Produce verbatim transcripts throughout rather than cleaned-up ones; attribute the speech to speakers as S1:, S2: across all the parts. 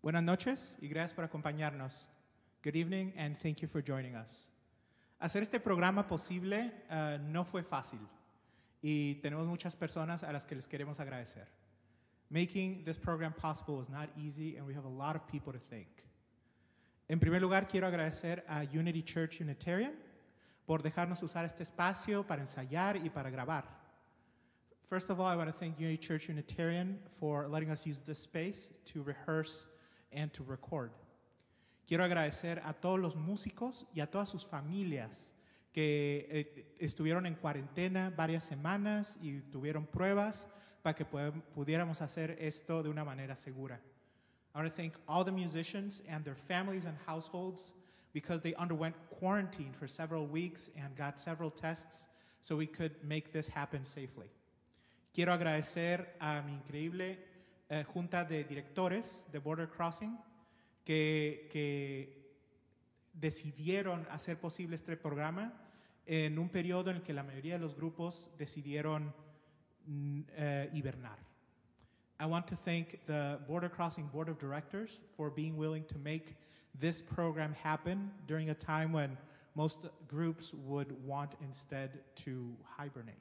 S1: Buenas noches y gracias por acompañarnos. Good evening and thank you for joining us. Hacer este programa posible uh, no fue fácil y tenemos muchas personas a las que les queremos agradecer. Making this program possible was not easy and we have a lot of people to thank. En primer lugar, quiero agradecer a Unity Church Unitarian por dejarnos usar este espacio para ensayar y para grabar. First of all, I want to thank Unity Church Unitarian for letting us use this space to rehearse and to record. Quiero agradecer a todos los músicos y a todas sus familias que eh, estuvieron en cuarentena varias semanas y tuvieron pruebas para que pudiéramos hacer esto de una manera segura. I want to thank all the musicians and their families and households because they underwent quarantine for several weeks and got several tests so we could make this happen safely. Quiero agradecer a mi increíble eh, junta de directores de Border Crossing que, que decidieron hacer posible este programa en un periodo en el que la mayoría de los grupos decidieron uh, hibernar. I want to thank the Border Crossing Board of Directors for being willing to make this program happen during a time when most groups would want instead to hibernate.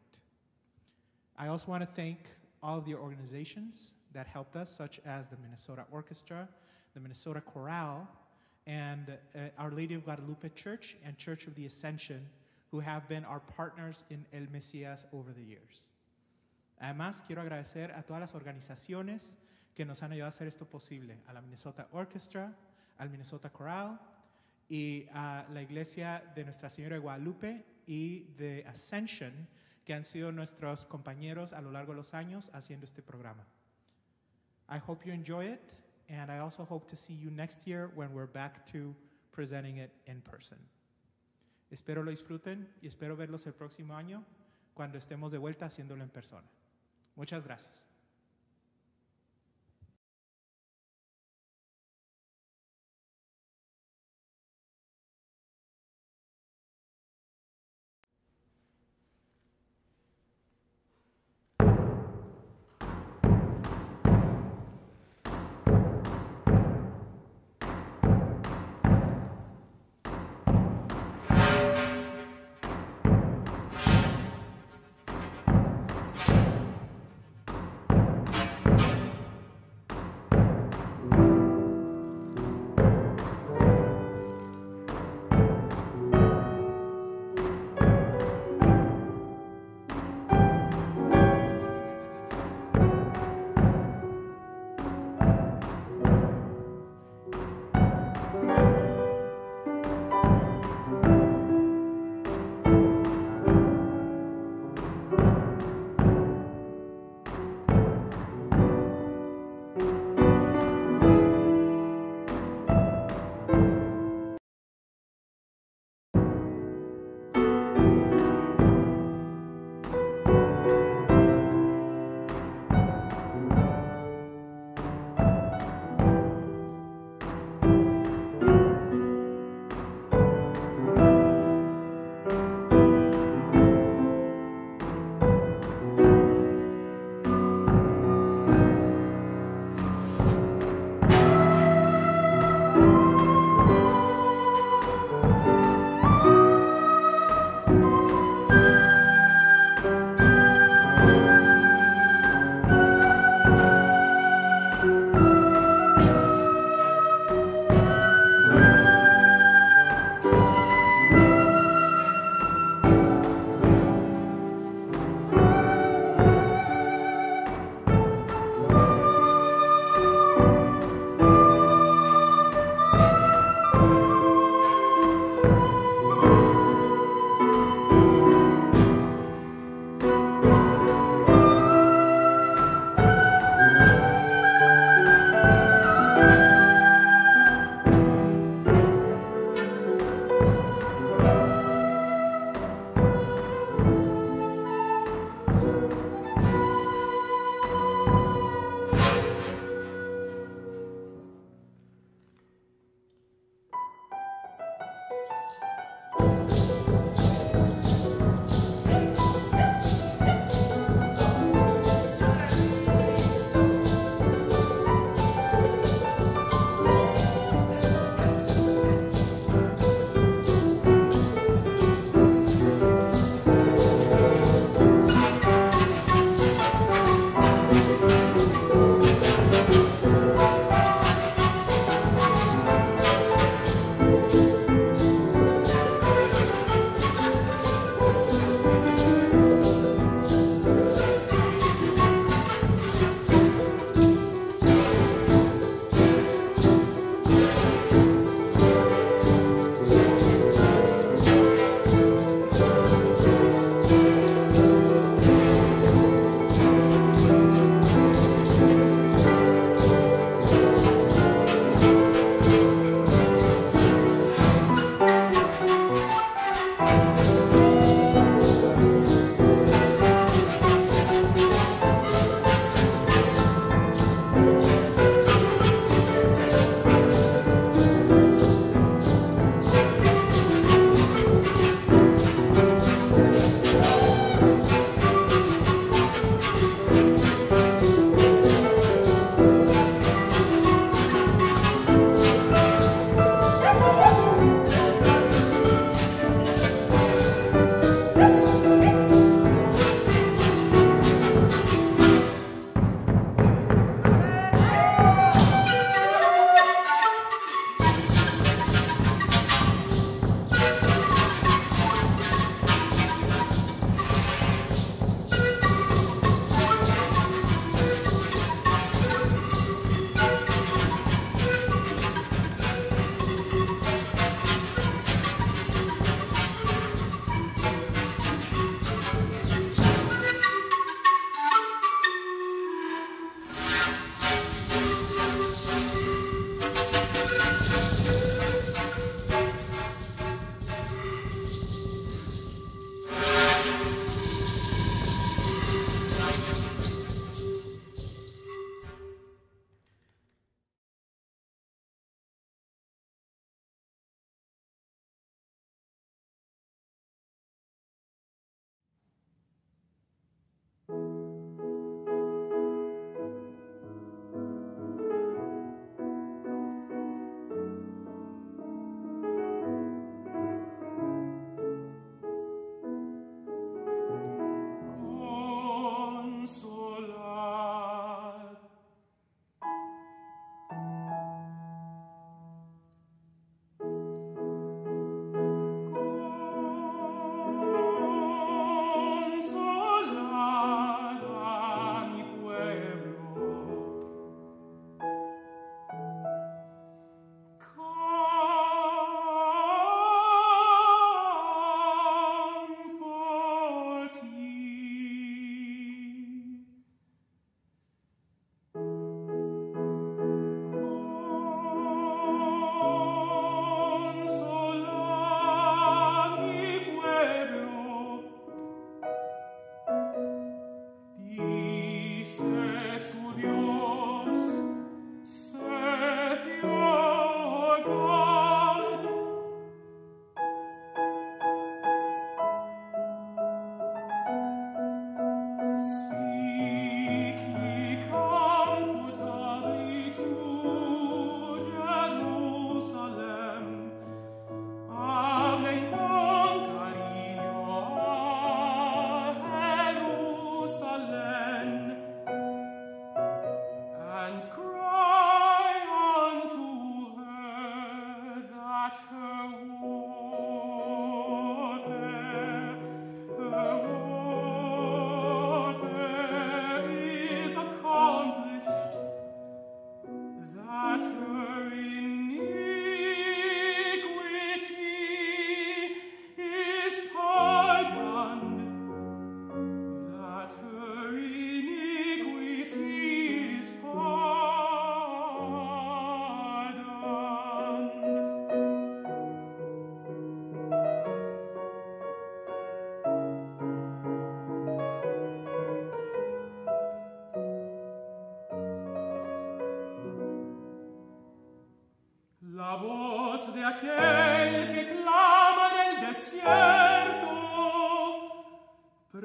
S1: I also want to thank all of the organizations that helped us, such as the Minnesota Orchestra, the Minnesota Chorale, and uh, Our Lady of Guadalupe Church and Church of the Ascension, who have been our partners in El Mesías over the years. Además, quiero agradecer a todas las organizaciones que nos han ayudado a hacer esto posible, a la Minnesota Orchestra, al Minnesota Chorale y a la Iglesia de Nuestra Señora de Guadalupe y de Ascension, que han sido nuestros compañeros a lo largo de los años haciendo este programa. I hope you enjoy it, and I also hope to see you next year when we're back to presenting it in person. Espero lo disfruten y espero verlos el próximo año cuando estemos de vuelta haciéndolo en persona. Muchas gracias.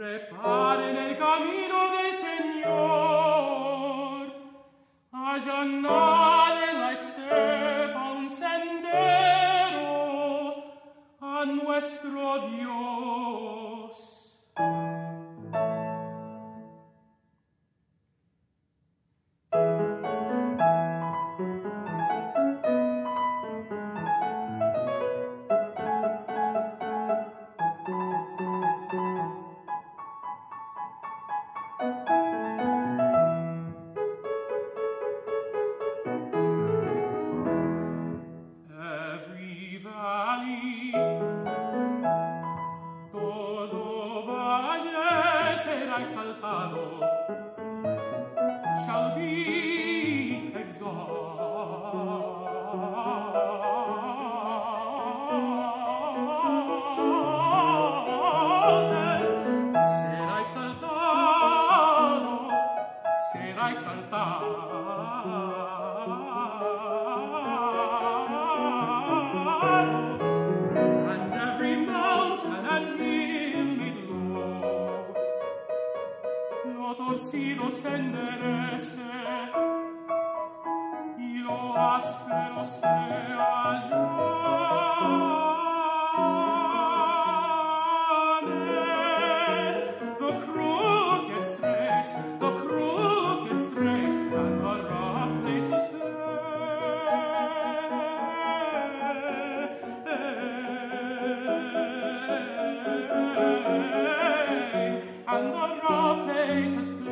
S2: Preparen el camino del Señor, allanar en la estepa un sendero a nuestro Dios. Torcido se enderece y lo áspero se allane. The crooked straight, the crooked straight, and the rough places plain, and the rough places plain.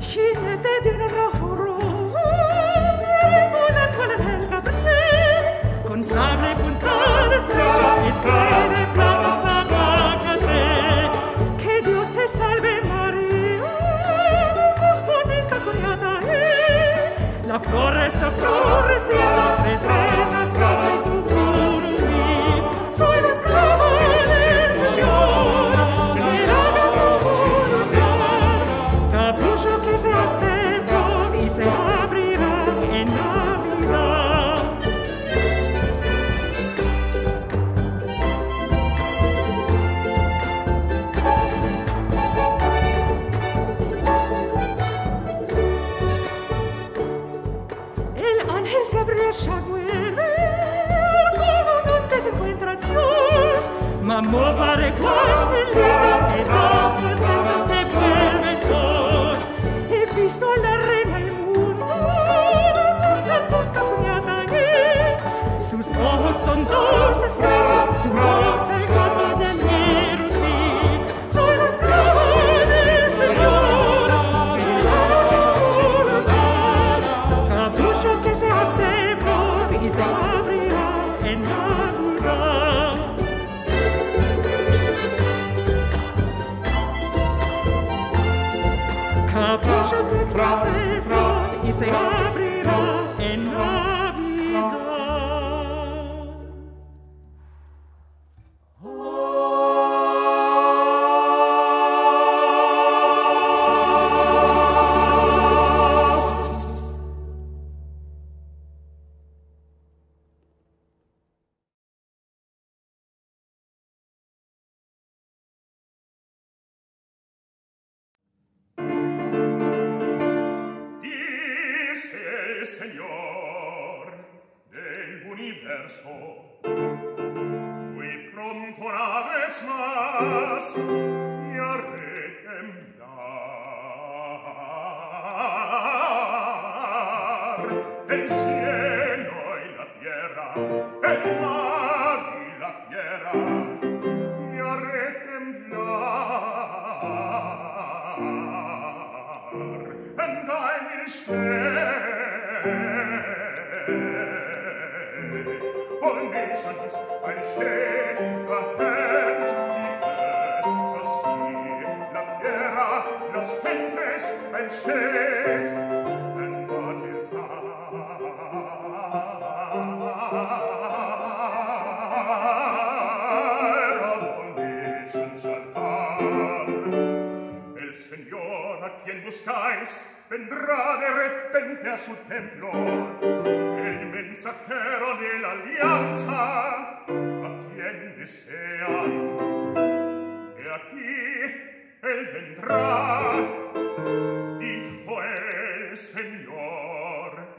S3: jinete de un rojo rojo, una con el Gabriel, con sable punta de estrella, estrella de plata esta bájate. Que Dios te salve María, más bonita coriata es, la flor está floreciendo, presenta sobre tu curumí. Soy la esclava del Señor, que haga su voluntad, capucho que se hace flor y se abrirá en Navidad. El ángel Gabriel Chaguere, con donde se encuentra Dios, mamó para cuando el libro que da te vuelves vos. He visto a la reina del mundo, los hermosa cuñada allí, sus ojos son dos estrellas, su voz el canto del querubín. Soy la esclava del Señor, que haga su voluntad, capucho que se hace flor y se abrirá en Navidad. Capucho que se hace flor y se abrirá en Navidad.
S2: Dice el Señor del universo, muy pronto una vez más me haré temblar el cielo y la tierra, el mar y la tierra, me haré temblar. And I will shake all nations, I'll shake the heavens, the earth, the sea, la tierra, las gentes, I'll shake, and what is I of all nations shall come. El Señor a quien buscáis vendrá de repente a su templo, el mensajero de la alianza a quien desean. He aquí, él vendrá, dijo el Señor.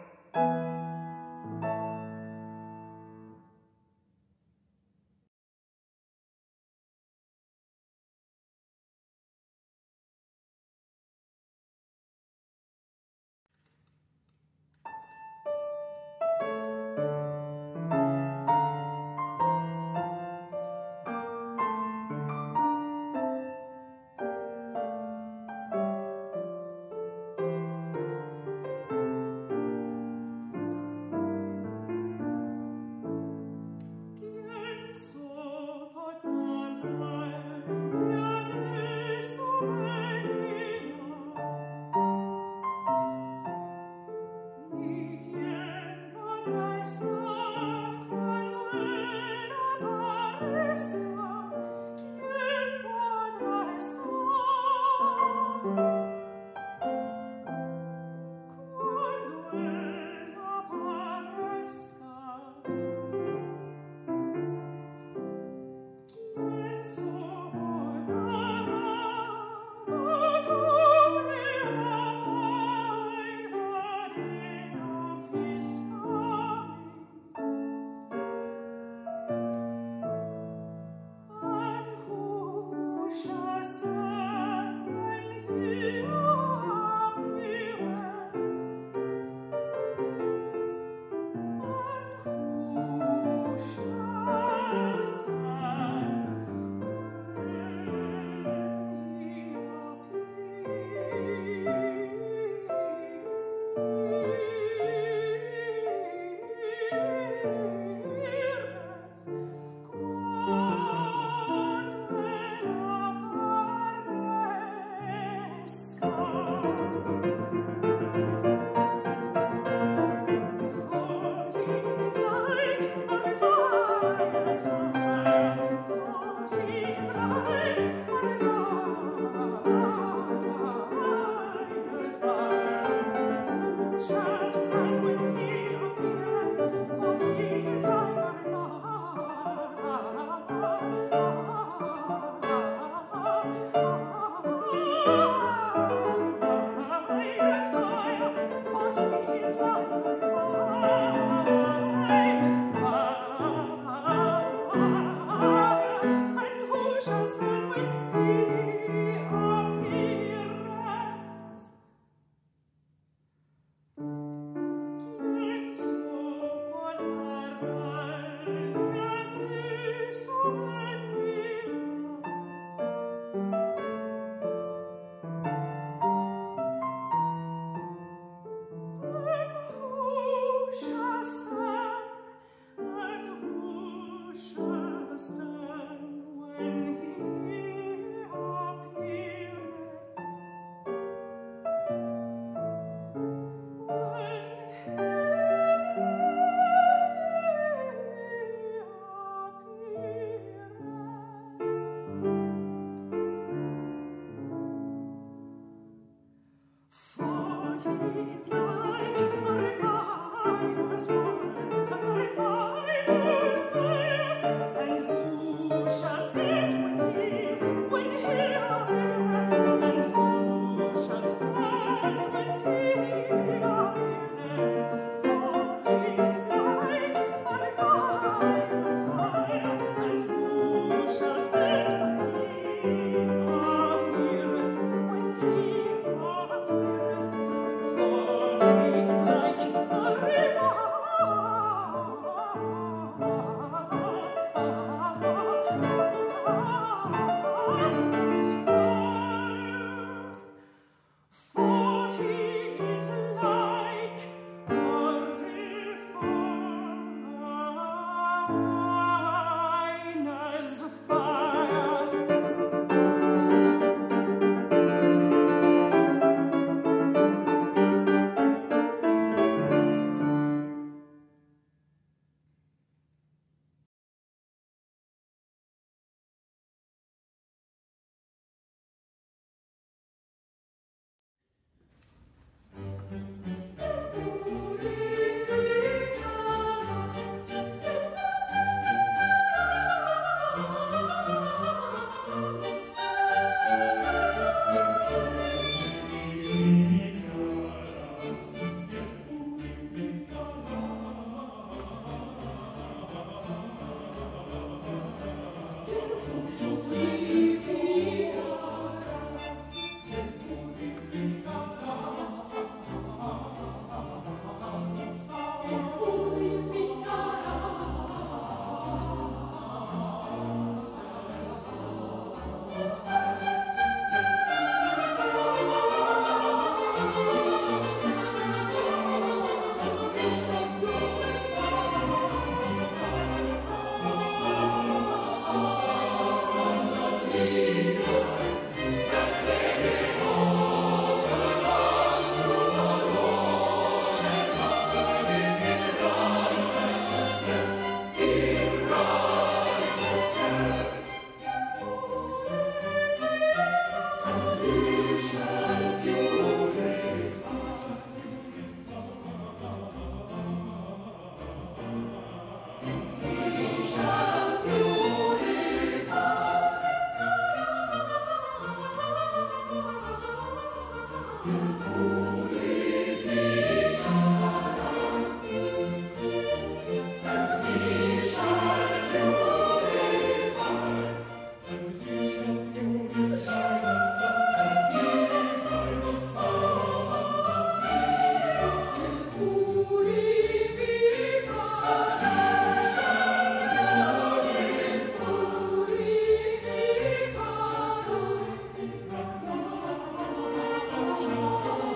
S2: Oh,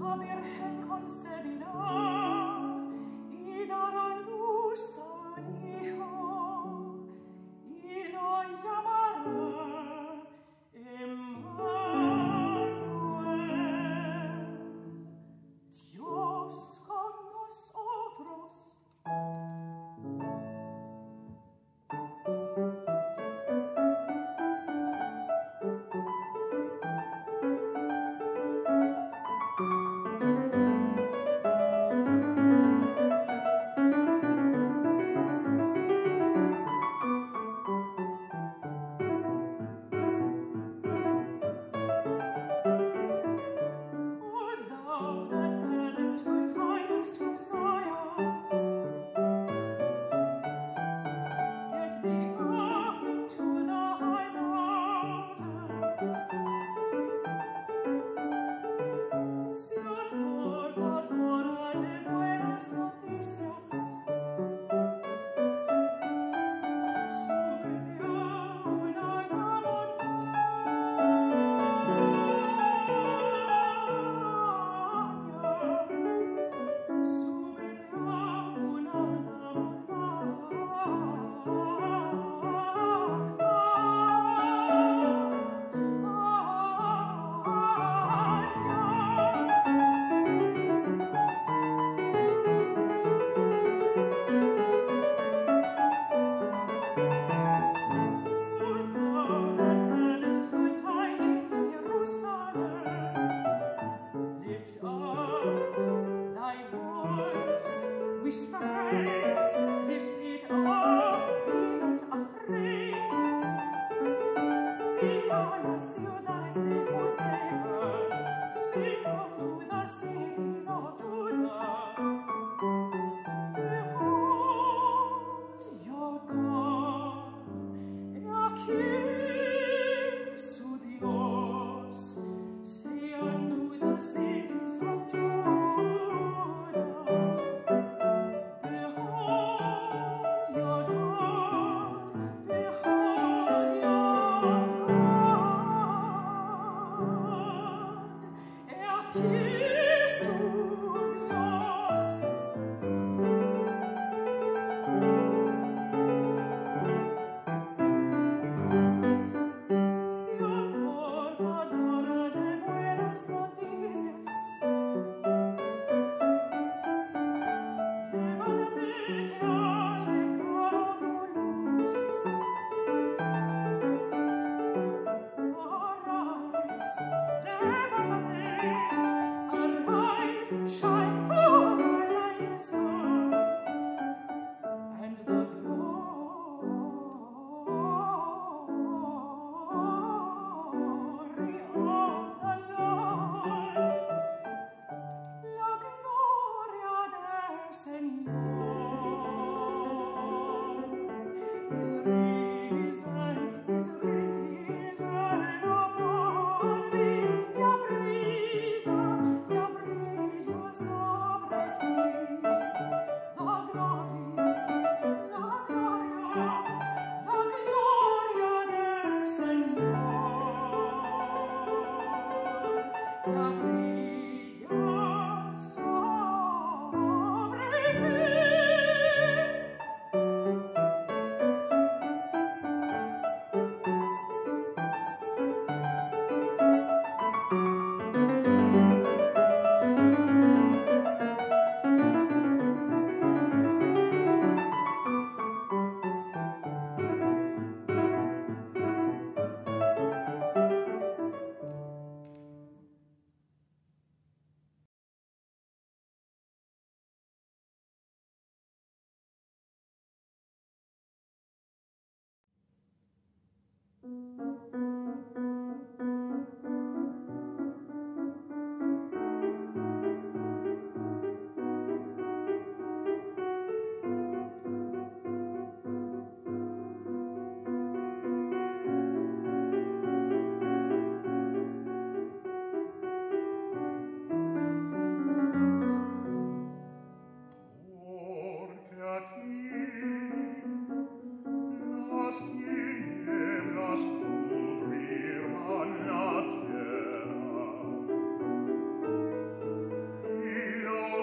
S2: Las tinieblas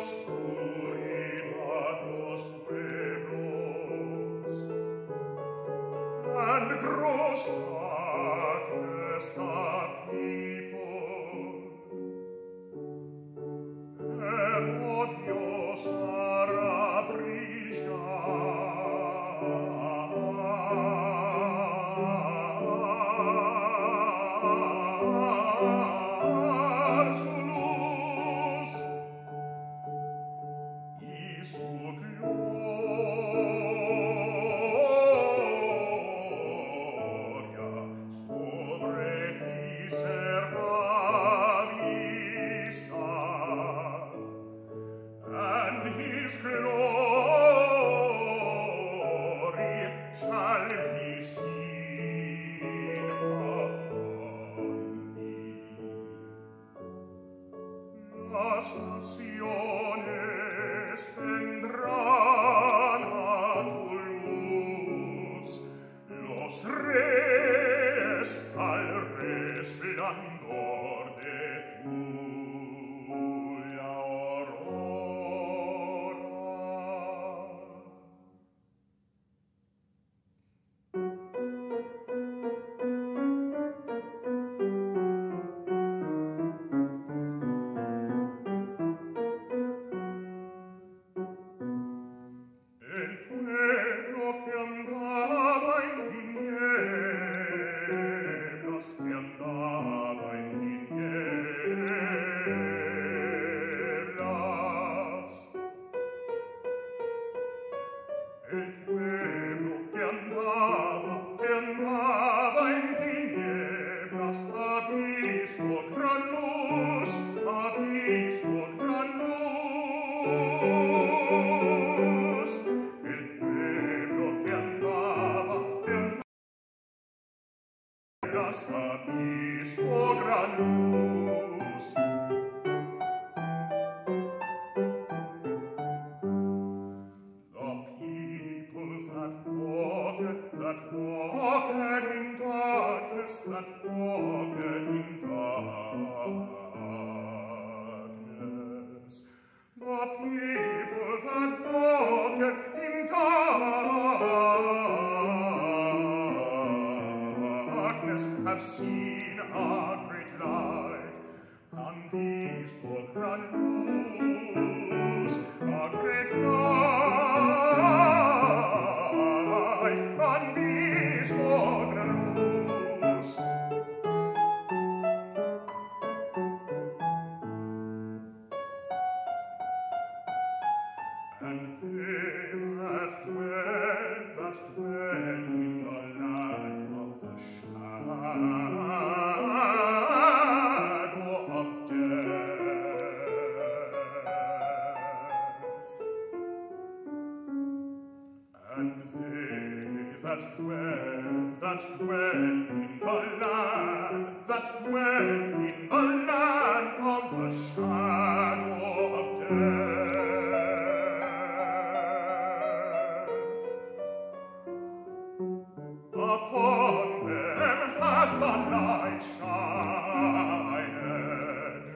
S2: oscuridad los pueblos, and gross darkness the people. Pero Dios hará brillar su luz y su gloria sobre ti será vista, and his glory shall be seen upon thee. Las naciones vendrán a tu luz, los reyes al resplandor de tu aurora. El pueblo que andaba en tinieblas, que andaba en tinieblas. El pueblo que andaba, que andaba en tinieblas, ha visto gran luz, ha visto gran luz. El pueblo que andaba, que andaba, ha visto gran luz. The people that walked, that walked in darkness, that walked in darkness. The people that walked in darkness have seen a great light, and visto gran luz, a great light, and visto gran luz. And they that dwell, that dwell in the land of the shadow of death, and they that dwell, that dwell in the land, that dwell in the land of the shadow of death, upon them hath the light shined.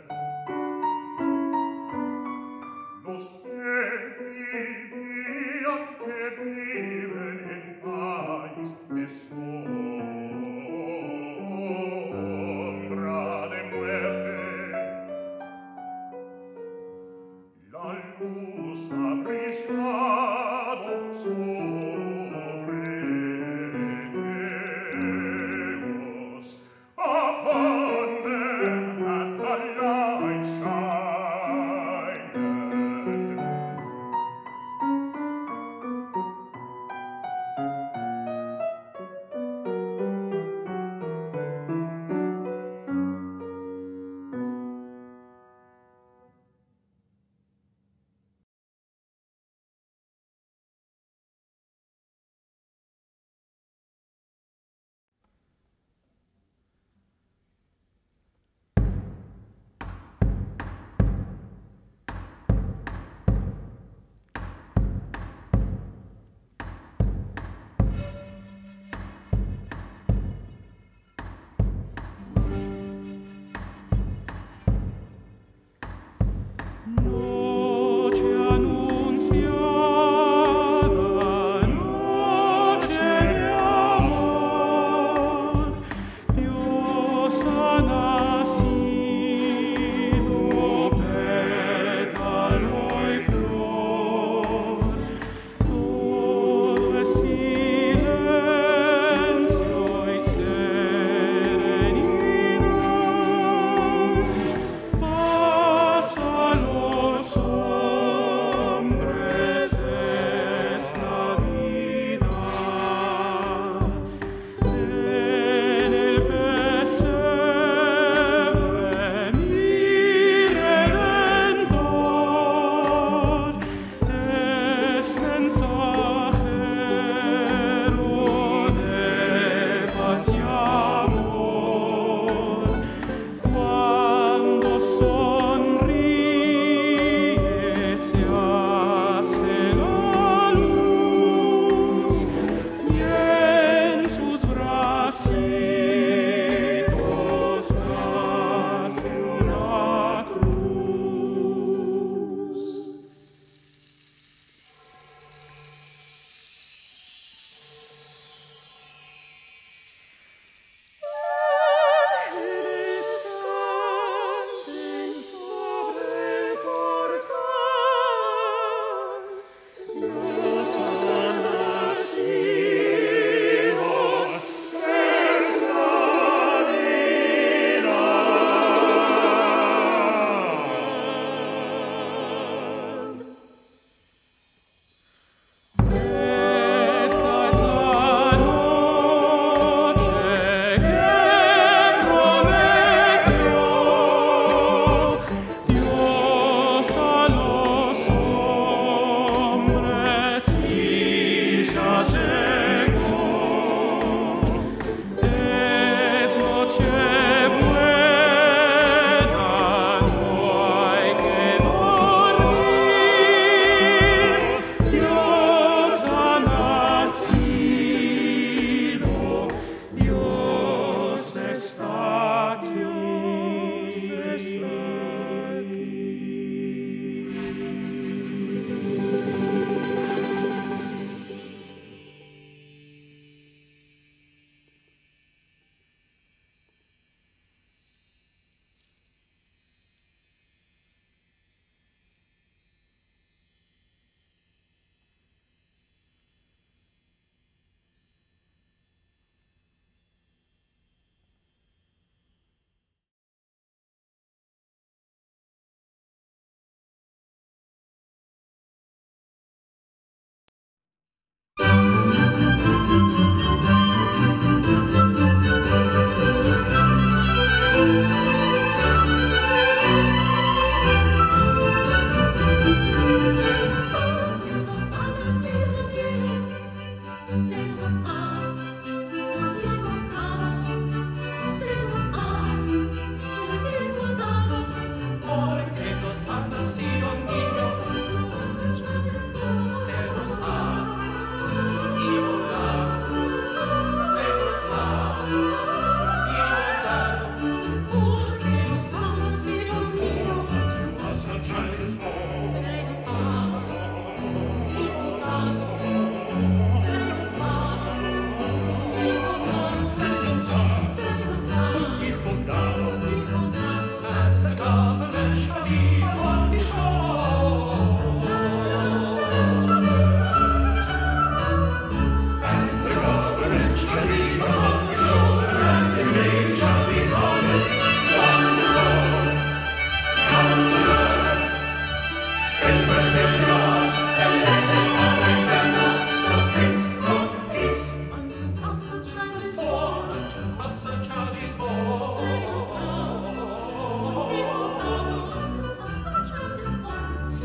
S2: Los que vivían, que viven en país de sombra de muerte, la luz ha brillado sobre ellos. Upon them hath the light shined.
S3: No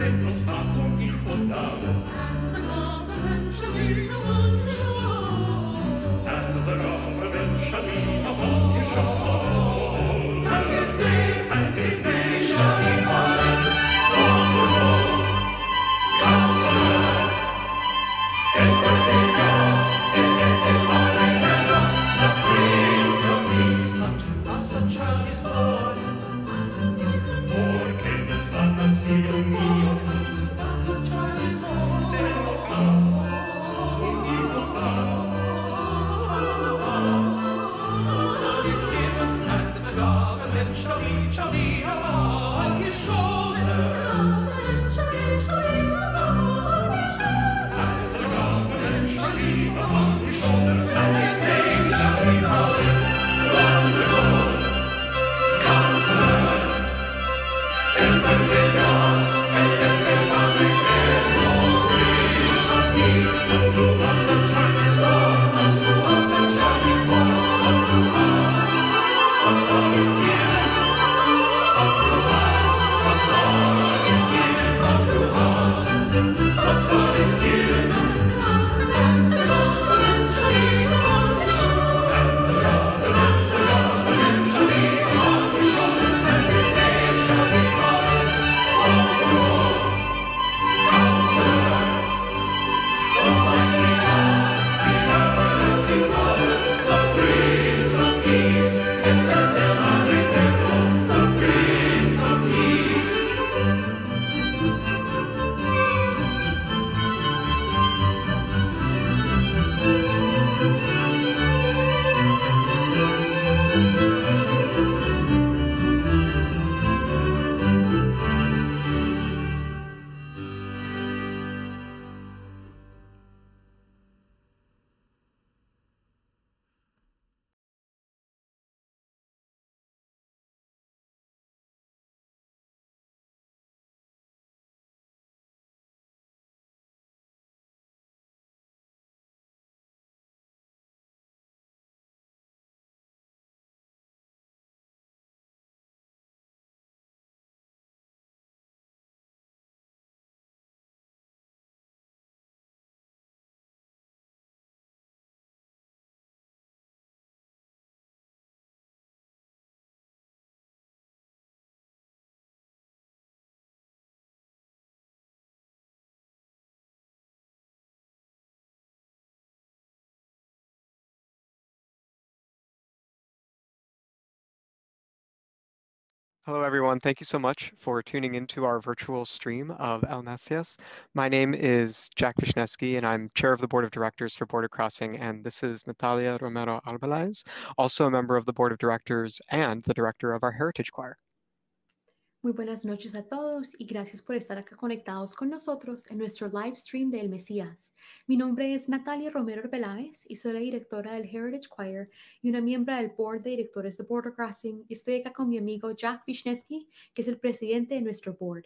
S2: send us back on equal down.
S3: And the government shall be upon your shore.
S2: And the government shall be upon your shore.
S3: And his name,
S2: And his name shall
S3: shall
S2: be
S3: be
S2: called Wonderful Counselor. Ever Dios, en ese Padre eterno, the Prince of Peace.
S3: unto us a child is born.
S2: Porque nos ha nacido un niño,
S3: Unto us a child is born.
S2: se nos ha un hijo dado.
S3: Unto us a son is given, and the government shall be, shall be upon his shoulder.
S2: And the government shall be upon his shoulder, and his name shall be called Wonderful Counselor. Ever Dios, en ese Padre eterno, Prince of Peace. Unto us a child is born, unto us a child is born, unto us a son is given, unto us a son is given, unto us a son is given. And the government, the government shall be upon his shoulder, and his name shall be called Wonderful Counselor. Almighty God, the everlasting Father, the Prince of Peace, and blessed Padre eterno, the Prince of Peace.
S4: Hello, everyone. Thank you so much for tuning into our virtual stream of El Mesías. My name is Jack Vishneski, and I'm chair of the board of directors for Border Crossing, and this is Natalia Romero Albalaz, also a member of the board of directors and the director of our Heritage Choir.
S5: Muy buenas noches a todos y gracias por estar acá conectados con nosotros en nuestro live stream de El Mesías. Mi nombre es Natalia Romero Arbeláez y soy la directora del Heritage Choir y una miembro del board de directores de Border Crossing. Y estoy acá con mi amigo Jack Vishneski, que es el presidente de nuestro board.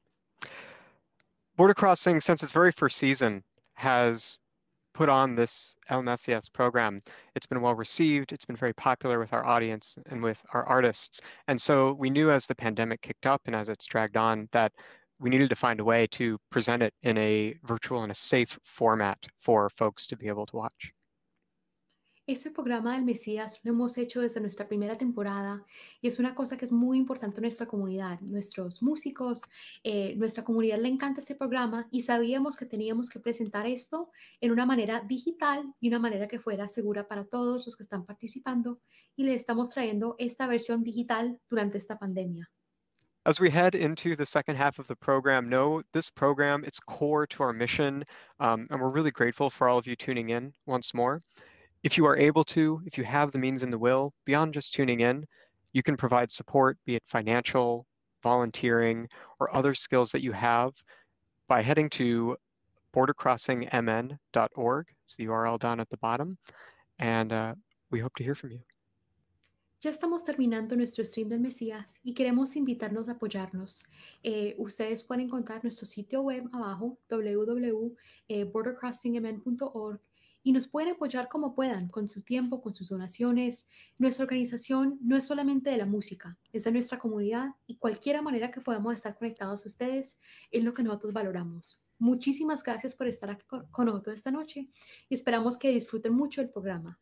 S4: Border Crossing, since its very first season, has put on this El Mesías program. It's been well received. It's been very popular with our audience and with our artists. And so we knew as the pandemic kicked up and as it's dragged on that we needed to find a way to present it in a virtual and a safe format for folks to be able to watch.
S5: Este programa del Mesías lo hemos hecho desde nuestra primera temporada y es una cosa que es muy importante en nuestra comunidad. Nuestros músicos, eh, nuestra comunidad le encanta este programa y sabíamos que teníamos que presentar esto en una manera digital y una manera que fuera segura para todos los que están participando y le estamos trayendo esta versión digital durante esta pandemia.
S4: As we head into the second half of the program, know this program, it's core to our mission, um, and we're really grateful for all of you tuning in once more. If you are able to, if you have the means and the will, beyond just tuning in, you can provide support, be it financial, volunteering, or other skills that you have by heading to border crossing m n dot org. It's the U R L down at the bottom, and uh, we hope to hear from you.
S5: Ya estamos terminando nuestro stream del Mesías y queremos invitarnos a apoyarnos. Eh, ustedes pueden encontrar nuestro sitio web abajo, w w w punto border crossing m n punto org, y nos pueden apoyar como puedan, con su tiempo, con sus donaciones. Nuestra organización no es solamente de la música, es de nuestra comunidad y cualquier manera que podamos estar conectados a ustedes es lo que nosotros valoramos. Muchísimas gracias por estar aquí con con nosotros esta noche y esperamos que disfruten mucho el programa.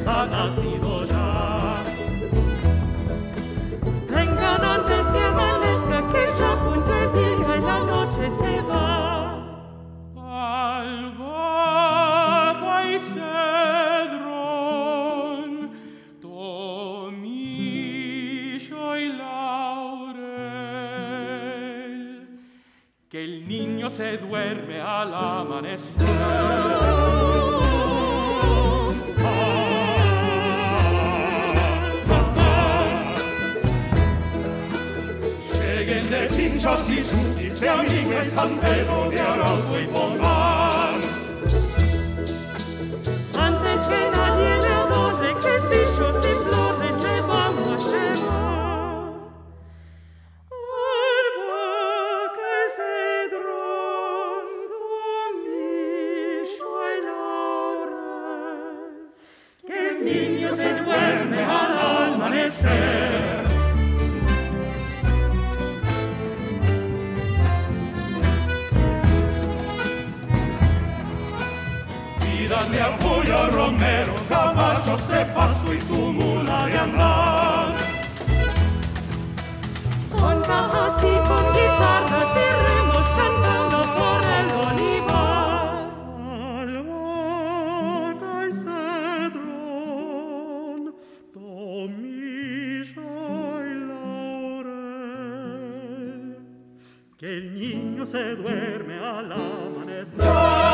S3: ha nacido ya. Vengan antes que amanezca, que ya apunta el día y la noche se va.
S2: Albahaca y cedrón, tomillo y laurel, que el niño se duerme al amanecer. Lleguen de Chinchas y Chutis, se amiguen San Pedro de Arauco y Pomán.
S3: Antes que nadie le adore, quesillos y flores le vamos a llevar. Albahaca y cedrón, tomillo y laurel, que el niño se duerme al amanecer.
S2: De apoyo romero, caballos de paso y su mula de andar.
S3: Con cajas y con guitarras iremos cantando por el olivar.
S2: Albahaca y cedrón, tomillo y laurel, que el niño se duerme al amanecer.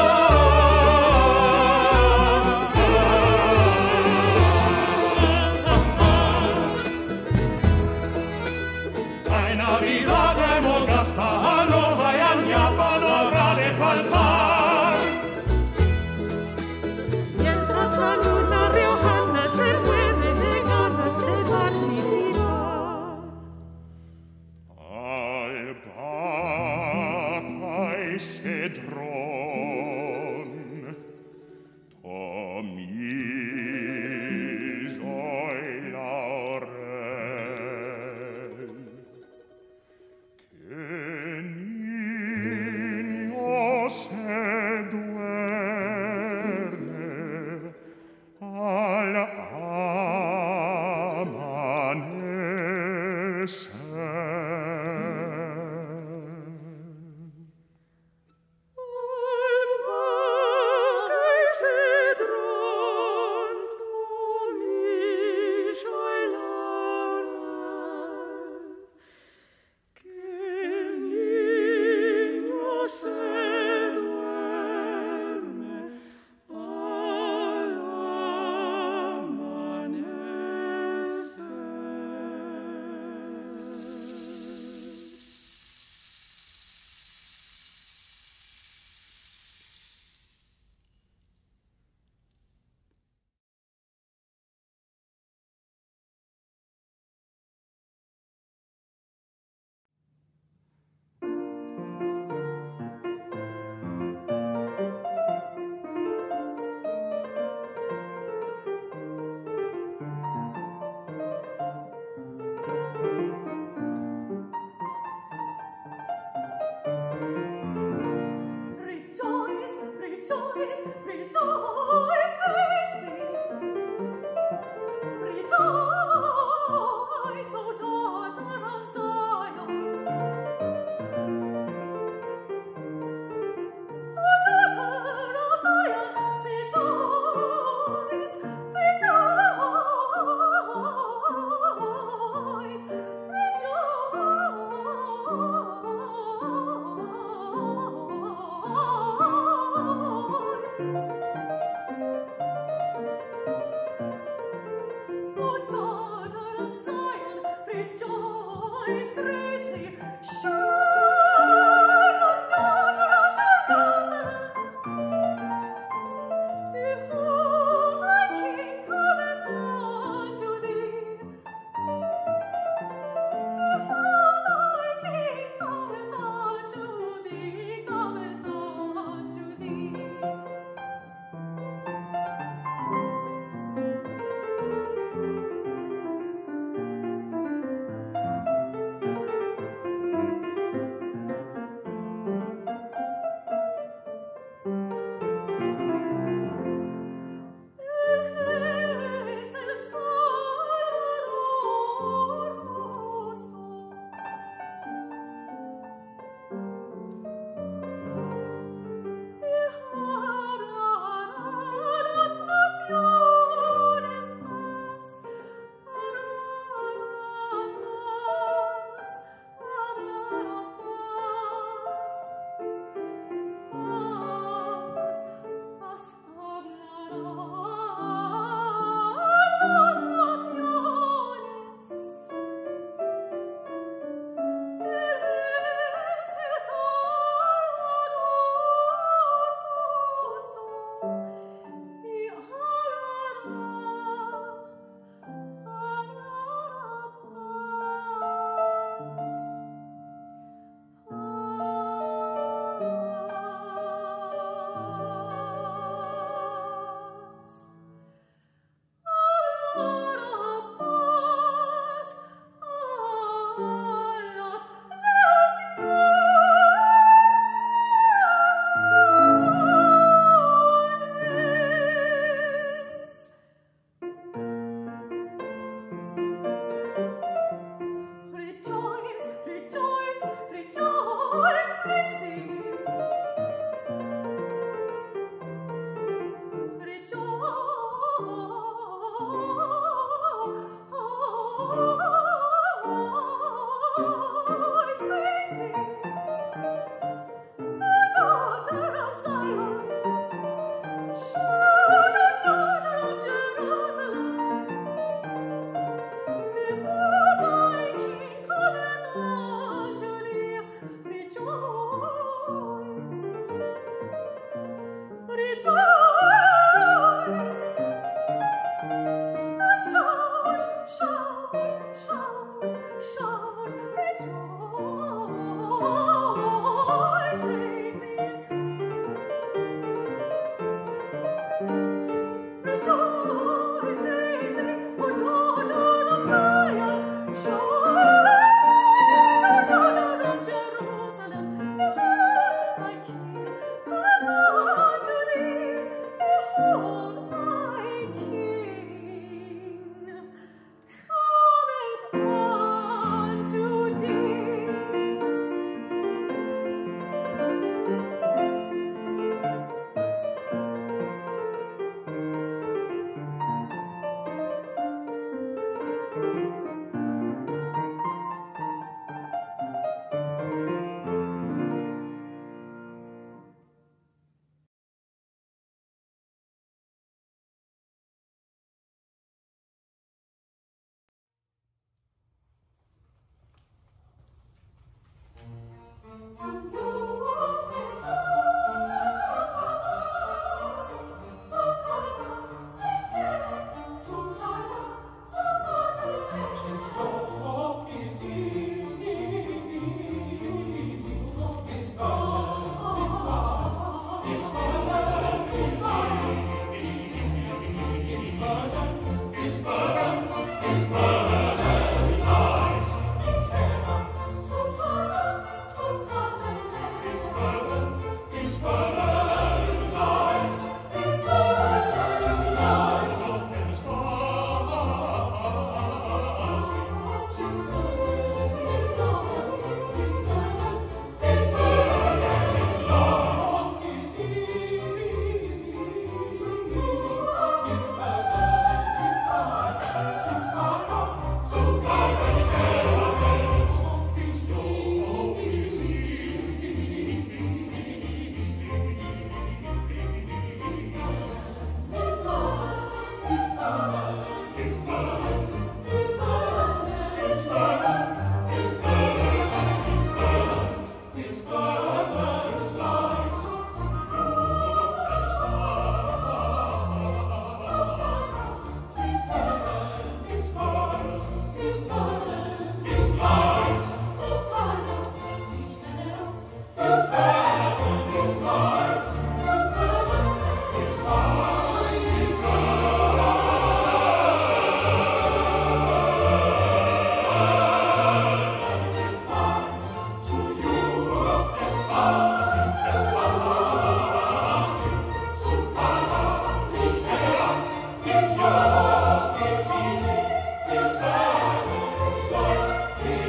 S3: Mientras la luna riojana se mueve de ganas de participar.
S2: Albahaca y cedrón, tomillo y laurel, que niño se duerme al amanecer.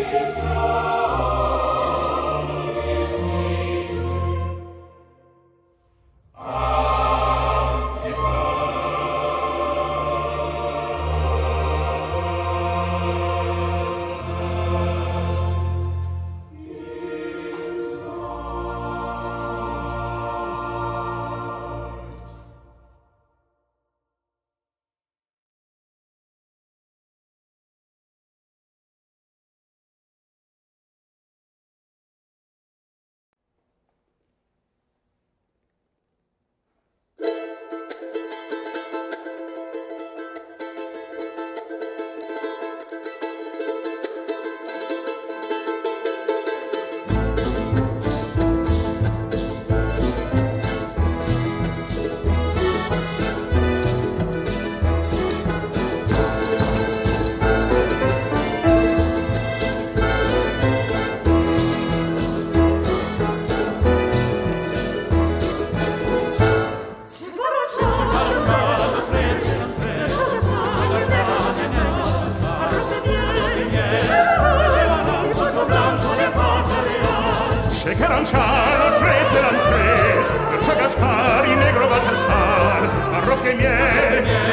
S2: Negro Baltasar, Arroque Miel,